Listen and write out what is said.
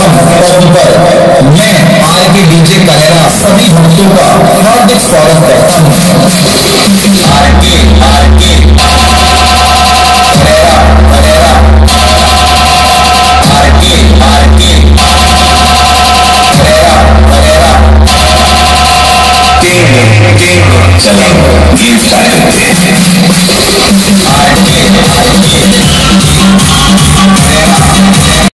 परम पद पर मैं आर के डीजे कलेरा सभी भक्तों का हार्दिक स्वागत करता हूँ। कलेरा कलेरा कलेरा कलेरा चलो गेम स्टार्ट करते हैं।